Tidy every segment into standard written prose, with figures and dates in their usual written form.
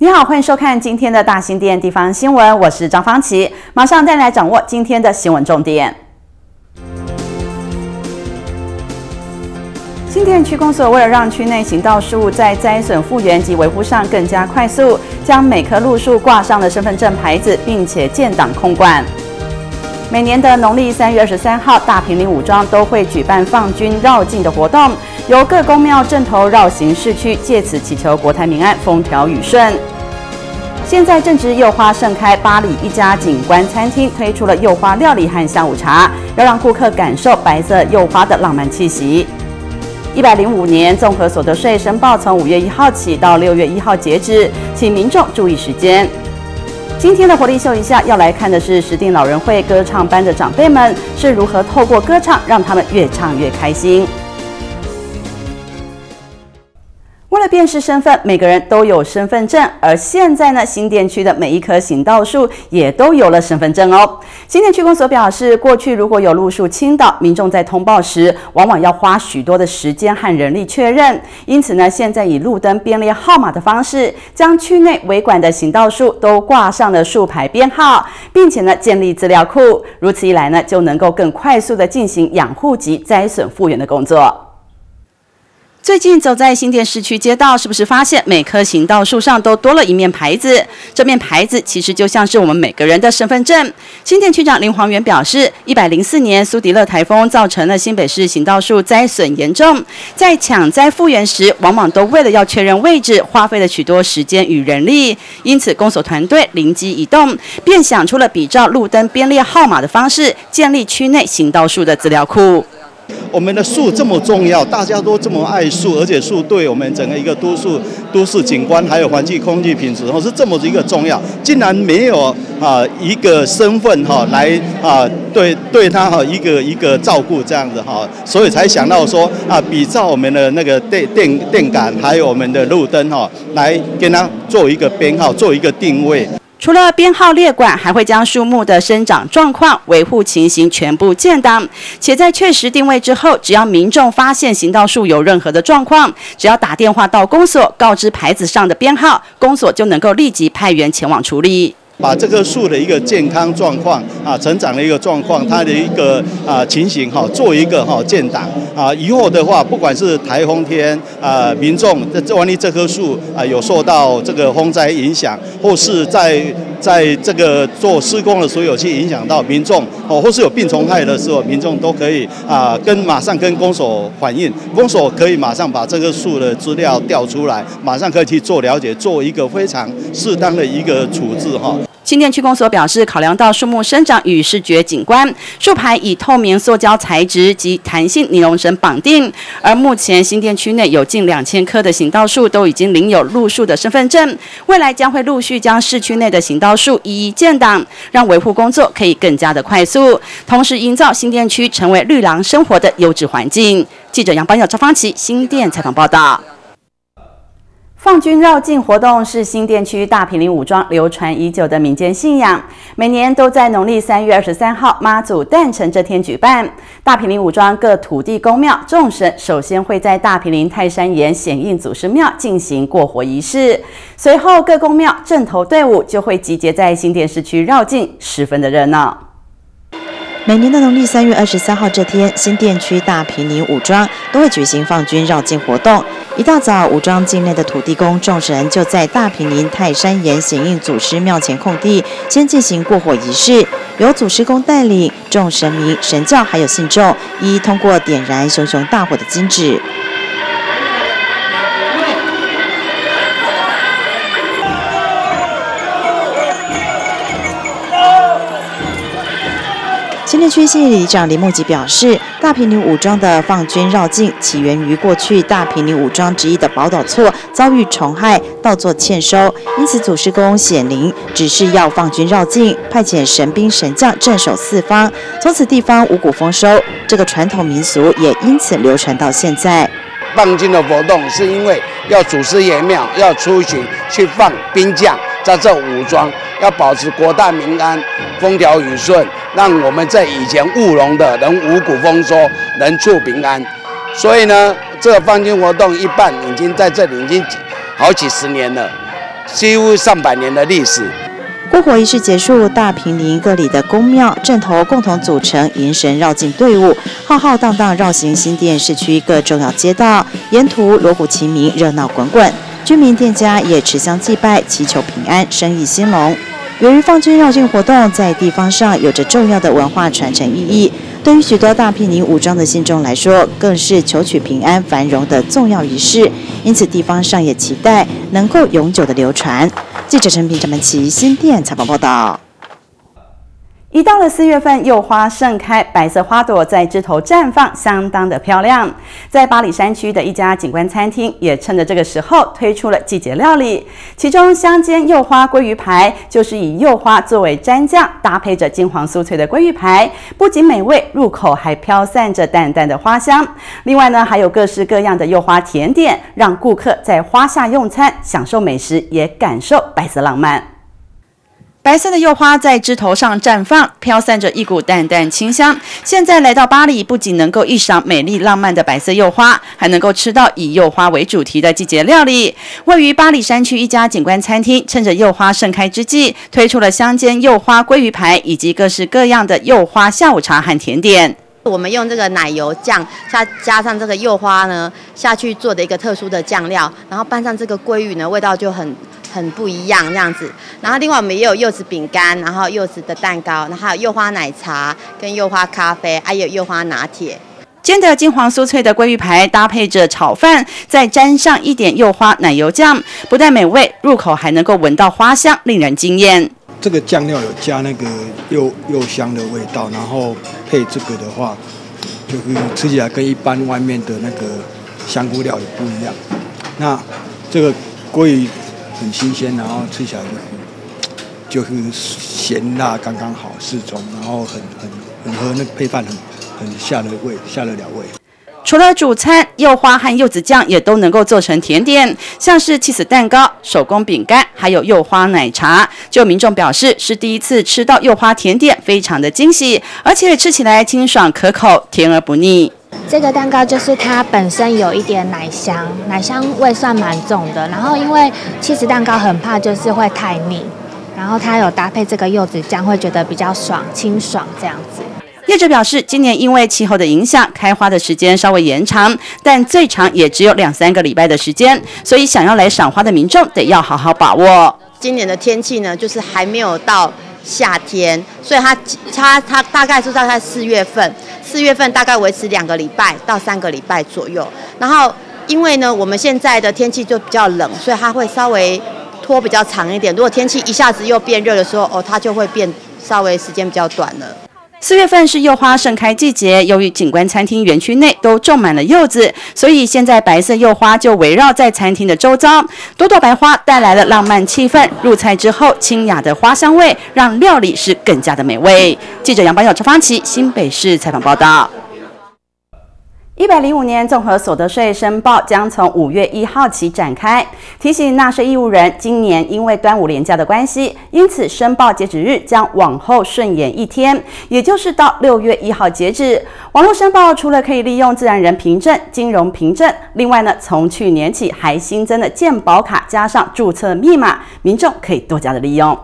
你好，欢迎收看今天的大新店地方新闻，我是张芳琪，马上带来掌握今天的新闻重点。新店区公所为了让区内行道树在栽损复原及维护上更加快速，将每棵路树挂上了身份证牌子，并且建档控管。每年的农历3月23号，大坪林武庄都会举办放军绕境的活动，由各公庙阵头绕行市区，借此祈求国泰民安、风调雨顺。现在正值柚花盛开，八里一家景观餐厅推出了柚花料理和下午茶，要让顾客感受白色柚花的浪漫气息。105年综合所得税申报从5月1号起到6月1号截止，请民众注意时间。今天的活力秀一下，要来看的是石碇老人会歌唱班的长辈们是如何透过歌唱让他们越唱越开心。为了辨识身份，每个人都有身份证，而现在呢，新店区的每一棵行道树也都有了身份证哦。新店区公所表示，过去如果有路树倾倒，民众在通报时往往要花许多的时间和人力确认，因此呢，现在以路灯编列号码的方式，将区内维管的行道树都挂上了树牌编号，并且呢，建立资料库，如此一来呢，就能够更快速的进行养护及栽损复原的工作。最近走在新店市区街道，是不是发现每棵行道树上都多了一面牌子？这面牌子其实就像是我们每个人的身份证。新店区长林煌元表示，104年苏迪勒台风造成了新北市行道树栽损严重，在抢灾复原时，往往都为了要确认位置，花费了许多时间与人力。因此，公所团队灵机一动，便想出了比照路灯编列号码的方式，建立区内行道树的资料库。 我们的树这么重要，大家都这么爱树，而且树对我们整个一个都市景观还有环境空气品质是这么一个重要，竟然没有一个身份来对它一个照顾这样子所以才想到说比照我们的那个电杆还有我们的路灯来跟它做一个编号，做一个定位。 除了编号列管，还会将树木的生长状况、维护情形全部建档，且在确实定位之后，只要民众发现行道树有任何的状况，只要打电话到公所告知牌子上的编号，公所就能够立即派员前往处理。 把这棵树的一个健康状况成长的一个状况，它的一个情形做一个建档以后的话，不管是台风天民众万一这棵树有受到这个风灾影响，或是在这个做施工的时候有去影响到民众或是有病虫害的时候，民众都可以马上跟公所反映，公所可以马上把这棵树的资料调出来，马上可以去做了解，做一个非常适当的一个处置新店区公所表示，考量到树木生长与视觉景观，树牌以透明塑胶材质及弹性尼龙绳绑定。而目前新店区内有近2000棵的行道树都已经领有路树的身份证，未来将会陆续将市区内的行道树一一建档，让维护工作可以更加的快速，同时营造新店区成为绿廊生活的优质环境。记者杨邦佑、赵芳琪，新店采访报道。放军绕境活动是新店区大坪林武庄流传已久的民间信仰，每年都在农历3月23号妈祖诞辰这天举办。大坪林武庄各土地公庙众神首先会在大坪林泰山岩显应祖师庙进行过火仪式，随后各公庙阵头队伍就会集结在新店市区绕境，十分的热闹。 每年的农历3月23号这天，新店区大坪林武庄都会举行放军绕境活动。一大早，武庄境内的土地公众神就在大坪林泰山岩显应祖师庙前空地，先进行过火仪式，由祖师公带领众神明、神教还有信众，一一通过点燃熊熊大火的金纸。新店区县里长林木吉表示，大坪林武庄的放军绕境起源于过去大坪林武庄之一的宝岛厝遭遇虫害，盗作欠收，因此祖师公显灵，指示要放军绕境，派遣神兵神将镇守四方，从此地方五谷丰收。这个传统民俗也因此流传到现在。 放军的活动是因为要祖师爷庙要出巡去放兵将在这武庄，要保持国泰民安、风调雨顺，让我们在以前务农的能五谷丰收、人畜平安。所以呢，这个放军活动一办已经在这里已经好几十年了。 几乎上百年的历史。 过火仪式结束，大坪林各里的宫庙、镇头共同组成迎神绕境队伍，浩浩荡荡绕行新店市区各重要街道，沿途锣鼓齐鸣，热闹滚滚。居民店家也持香祭拜，祈求平安，生意兴隆。由于放军绕境活动在地方上有着重要的文化传承意义，对于许多大坪林武装的信众来说，更是求取平安繁荣的重要仪式。因此，地方上也期待能够永久的流传。记者陈平、陈曼琪新店采访报道。 一到了4月份，柚花盛开，白色花朵在枝头绽放，相当的漂亮。在八里山区的一家景观餐厅，也趁着这个时候推出了季节料理，其中香煎柚花鲑鱼排就是以柚花作为蘸酱，搭配着金黄酥脆的鲑鱼排，不仅美味，入口还飘散着淡淡的花香。另外呢，还有各式各样的柚花甜点，让顾客在花下用餐，享受美食，也感受白色浪漫。白色的柚花在枝头上绽放，飘散着一股淡淡清香。现在来到巴黎，不仅能够一赏美丽浪漫的白色柚花，还能够吃到以柚花为主题的季节料理。位于八里山区一家景观餐厅，趁着柚花盛开之际，推出了香煎柚花鲑鱼排以及各式各样的柚花下午茶和甜点。 我们用这个奶油酱加上这个柚花呢下去做的一个特殊的酱料，然后拌上这个鲑鱼呢，味道就很不一样这样子。然后另外我们也有柚子饼干，然后柚子的蛋糕，然后还有柚花奶茶跟柚花咖啡，还有柚花拿铁。 煎的金黄酥脆的鲑鱼排搭配着炒饭，再沾上一点柚花奶油酱，不但美味，入口还能够闻到花香，令人惊艳。 这个酱料有加那个柚香的味道，然后配这个的话，就是吃起来跟一般外面的那个香菇料也不一样。那这个鲑鱼很新鲜，然后吃起来就是咸辣刚刚好适中，然后很合那个配饭很下得了味。 除了主餐，柚花和柚子酱也都能够做成甜点，像是起司蛋糕、手工饼干，还有柚花奶茶。就民众表示，是第一次吃到柚花甜点，非常的惊喜，而且吃起来清爽可口，甜而不腻。 这个蛋糕就是它本身有一点奶香味算蛮重的，然后因为起司蛋糕很怕就是会太腻，然后它有搭配这个柚子酱，会觉得比较清爽这样子。 业者表示，今年因为气候的影响，开花的时间稍微延长，但最长也只有2-3个礼拜的时间，所以想要来赏花的民众得要好好把握。 今年的天气呢，就是还没有到夏天，所以它大概4月份大概维持2个礼拜到3个礼拜左右。然后因为呢，我们现在的天气就比较冷，所以它会稍微拖比较长一点。如果天气一下子又变热的时候，它就会变稍微时间比较短了。 4月份是柚花盛开季节，由于景观餐厅园区内都种满了柚子，所以现在白色柚花就围绕在餐厅的周遭。朵朵白花带来了浪漫气氛，入菜之后清雅的花香味让料理是更加的美味。记者杨宝友、陈芳琪新北市采访报道。105年综合所得税申报将从5月1号起展开，提醒纳税义务人，今年因为端午连假的关系，因此申报截止日将往后顺延1天，也就是到6月1号截止。网络申报除了可以利用自然人凭证、金融凭证，另外呢，从去年起还新增了健保卡加上注册密码，民众可以多加的利用。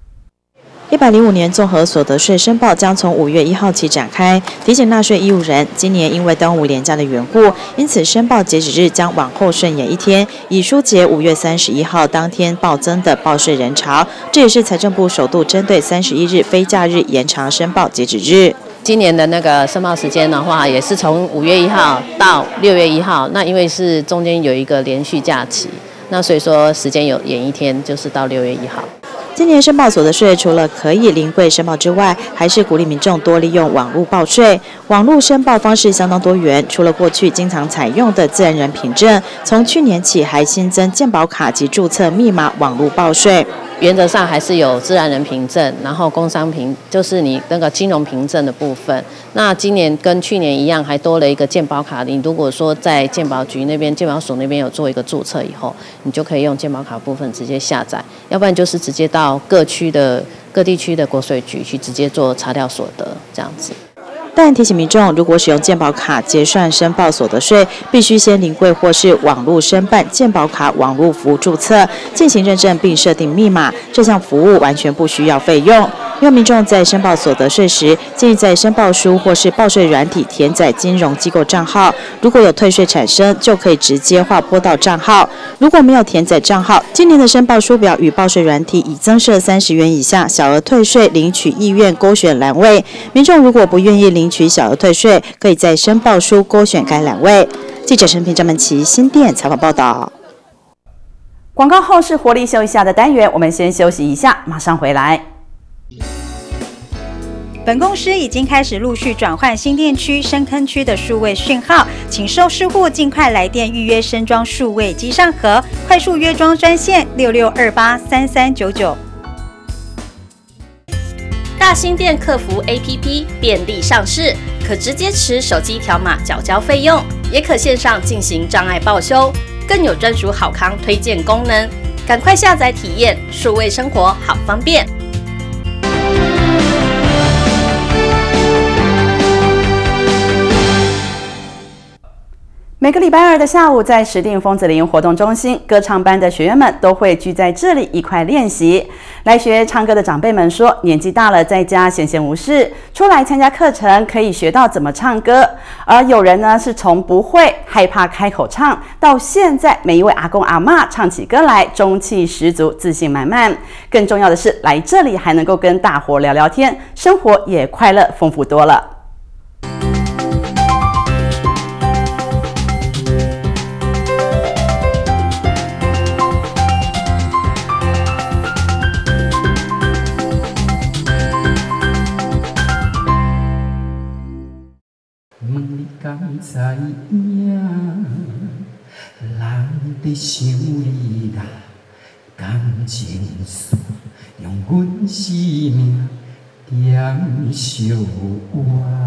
105年综合所得税申报将从5月1号起展开，提醒纳税义务人，今年因为端午连假的缘故，因此申报截止日将往后顺延1天，以疏解5月31号当天暴增的报税人潮。这也是财政部首度针对31日非假日延长申报截止日。 今年的那个申报时间的话，也是从5月1号到6月1号，那因为是中间有一个连续假期，那所以说时间有延1天，就是到6月1号。 今年申报所得税除了可以临柜申报之外，还是鼓励民众多利用网络报税。网络申报方式相当多元，除了过去经常采用的自然人凭证，从去年起还新增健保卡及注册密码网络报税。 原则上还是有自然人凭证，然后工商凭就是你那个金融凭证的部分。那今年跟去年一样，还多了一个健保卡。你如果说在健保局那边、健保所那边有做一个注册以后，你就可以用健保卡部分直接下载，要不然就是直接到各地区的国税局去直接做查调所得这样子。 但提醒民众，如果使用健保卡结算申报所得税，必须先临柜或是网络申办健保卡网络服务注册，进行认证并设定密码。这项服务完全不需要费用。因为民众在申报所得税时，建议在申报书或是报税软体填载金融机构账号，如果有退税产生，就可以直接划拨到账号。如果没有填载账号，今年的申报书表与报税软体已增设30元以下小额退税领取意愿勾选栏位。民众如果不愿意领取小额退税，可以在申报书勾选该栏位。记者陈平、张门琪新店采访报道。 广告后是活力秀一下的单元，我们先休息一下，马上回来。 本公司已经开始陆续转换新店区、深坑区的数位讯号，请受施户尽快来电预约升装数位机上盒，快速约装专线66283399。 大新店客服 APP 便利上市，可直接持手机条码缴交费用，也可线上进行障碍报修，更有专属好康推荐功能，赶快下载体验，数位生活好方便。 每个礼拜二的下午，在石碇枫子林活动中心，歌唱班的学员们都会聚在这里一块练习。来学唱歌的长辈们说，年纪大了，在家闲闲无事，出来参加课程可以学到怎么唱歌。而有人呢，是从不会、害怕开口唱，到现在每一位阿公阿嬷唱起歌来中气十足、自信满满。更重要的是，来这里还能够跟大伙聊聊天，生活也快乐丰富多了。 敢知影，人在想你啦，感情线用阮生命点烧我。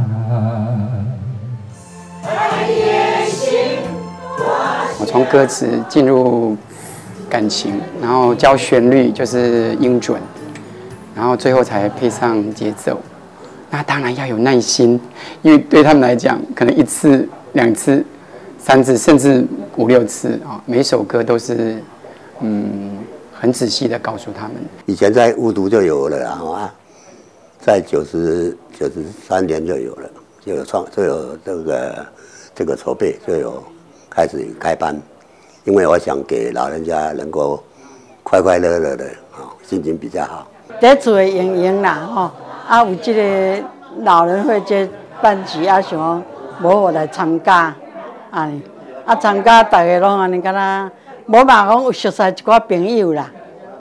我从歌词进入感情，然后教旋律就是音准，然后最后才配上节奏。那当然要有耐心，因为对他们来讲，可能1次、2次、3次，甚至5、6次啊，每首歌都是很仔细的告诉他们。 以前在雾都就有了啊，在93年就有了，就有这个筹备，就有开始开班，因为我想给老人家能够快快乐乐的心情比较好。 在做营营啦有这个老人会这办局想讲无我来参加，参加大家拢安尼敢若无嘛讲有熟悉一寡朋友啦，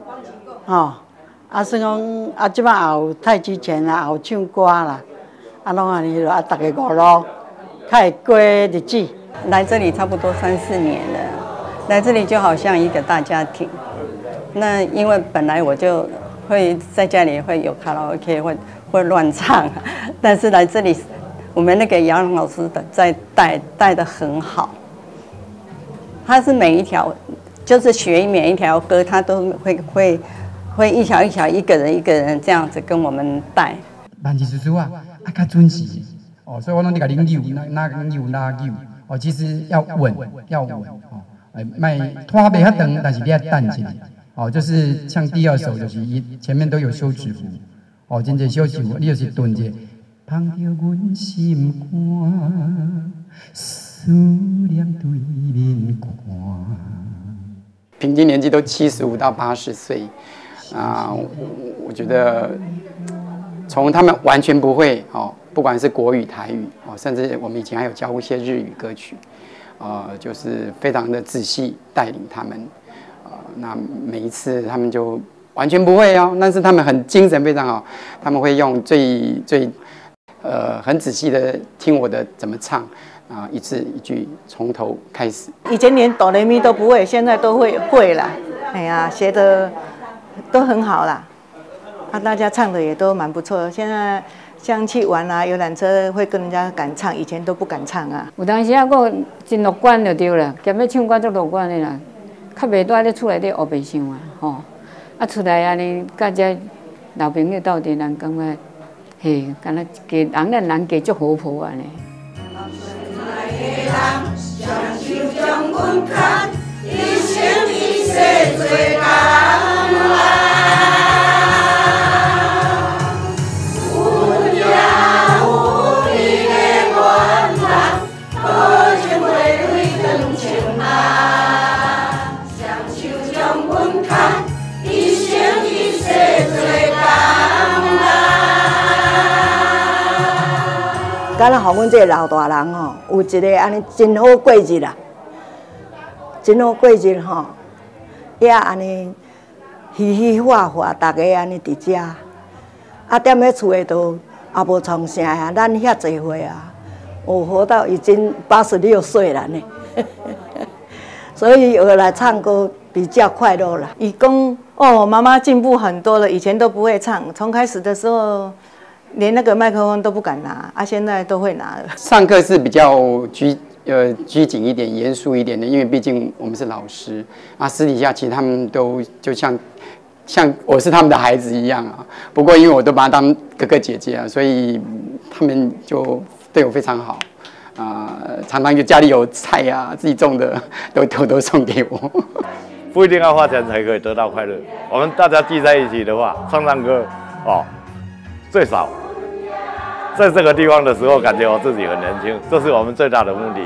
算讲即摆也有太极拳啦，也有唱歌啦，拢安尼大家5路，较会过日子。 来这里差不多3、4年了，来这里就好像一个大家庭。那因为本来我就会在家里会有卡拉 OK， 会乱唱，但是来这里，我们那个杨老师的在带得很好。他是每一条，就是学每一条歌，他都会一条一条，一个人这样子跟我们带。 办事叔叔啊，较准时所以我拢在甲恁扭，其实要稳卖拖袂遐长，但是你要等一下就是像第2首就是前面都有休止符。真正休息，你就是蹲着，捧着阮心肝，思念对面看。平均年纪都75到80岁，我觉得从他们完全不会不管是国语、台语甚至我们以前还有教一些日语歌曲，就是非常的仔细带领他们，那每一次他们就。完全不会但是他们很精神非常好，他们会用最很仔细的听我的怎么唱一字一句从头开始。 以前连哆来咪都不会，现在都会了。哎呀，学的都很好啦，大家唱的也都蛮不错。现在像去玩游览车会跟人家敢唱，以前都不敢唱啊。 有当时我真乐观就对了，兼要唱歌就乐观的啦，较袂在咧厝内底黑白想出来安尼，甲这老朋友斗阵，人感觉嘿，敢若家人人家足活泼安尼。 敢若互阮这个老大人吼，有一个安尼真好过日啦，真好过日吼，也安尼嘻嘻哈哈，大家安尼伫遮，啊踮咧厝诶都也无创啥啊，咱遐侪岁啊，有活到已经86岁了呢，所以我来唱歌比较快乐啦。 伊讲哦，妈妈进步很多了，以前都不会唱，从开始的时候。连那个麦克风都不敢拿啊，现在都会拿了。 上课是比较拘谨一点、严肃一点的，因为毕竟我们是老师啊。私底下其实他们都就像我是他们的孩子一样啊。不过因为我都把他当哥哥姐姐啊，所以他们就对我非常好啊。常常就家里有菜啊，自己种的都偷偷送给我。 不一定要花钱才可以得到快乐。我们大家聚在一起的话，唱歌哦。最少在这个地方的时候，感觉我自己很年轻，这是我们最大的目的。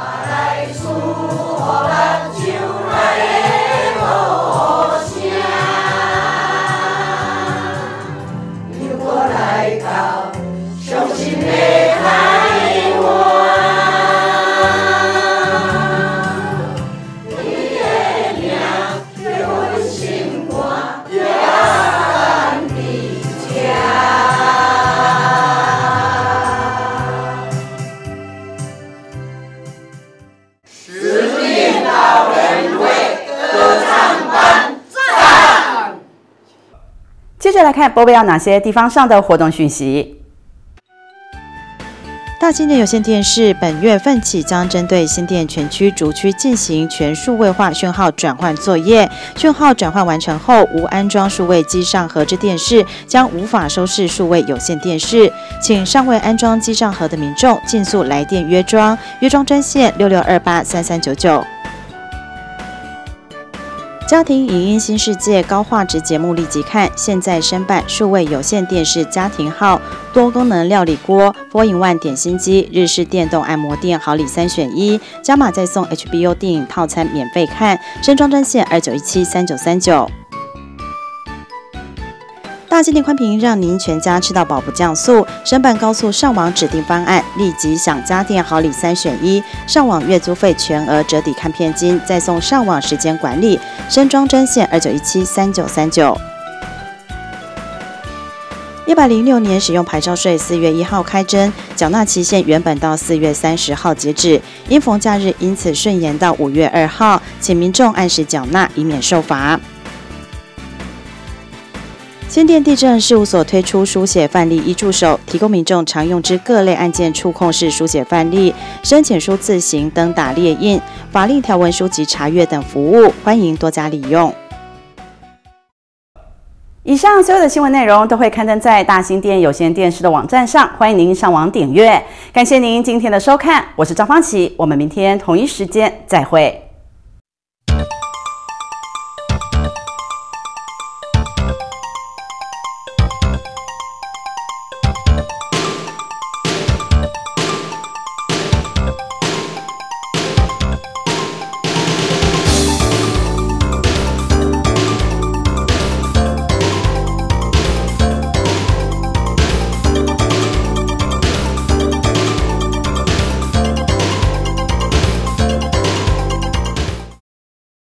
接着来看波贝要哪些地方上的活动讯息。 大新店有线电视本月份起将针对新店全区逐区进行全数位化讯号转换作业，讯号转换完成后，无安装数位机上盒之电视将无法收视数位有线电视，请尚未安装机上盒的民众尽速来电约装，约装专线66283399。家庭影音新世界高画质节目立即看，现在申办数位有线电视家庭号、多功能料理锅、4-in-1点心机、日式电动按摩垫好礼3选1，加码再送 HBO 电影套餐免费看，申装专线29173939。大新店宽频让您全家吃到饱不降速，申办高速上网指定方案，立即享家电好礼3选1，上网月租费全额折抵看片金，再送上网时间管理，申装专线29173939。106年使用牌照税4月1号开征，缴纳期限原本到4月30号截止，因逢假日因此顺延到5月2号，请民众按时缴纳，以免受罚。新店地政事务所推出书写范例一助手，提供民众常用之各类案件触控式书写范例、申请书自行登打列印、法令条文书籍查阅等服务，欢迎多加利用。 以上所有的新闻内容都会刊登在大新店有线电视的网站上，欢迎您上网点阅。感谢您今天的收看，我是张芳琪，我们明天同一时间再会。